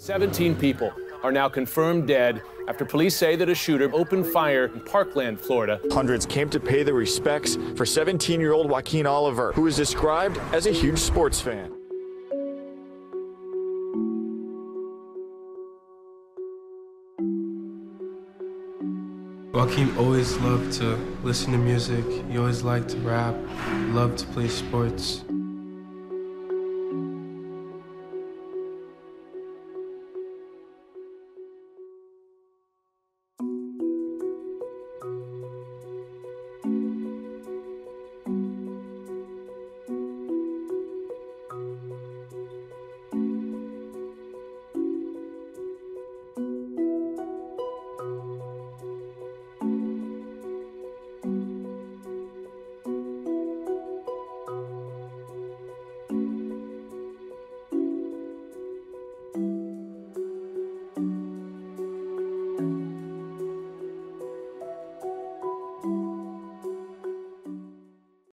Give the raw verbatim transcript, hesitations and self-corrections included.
seventeen people are now confirmed dead after police say that a shooter opened fire in Parkland, Florida. Hundreds came to pay their respects for seventeen-year-old Joaquin Oliver, who is described as a huge sports fan. Joaquin always loved to listen to music. He always liked to rap, loved to play sports.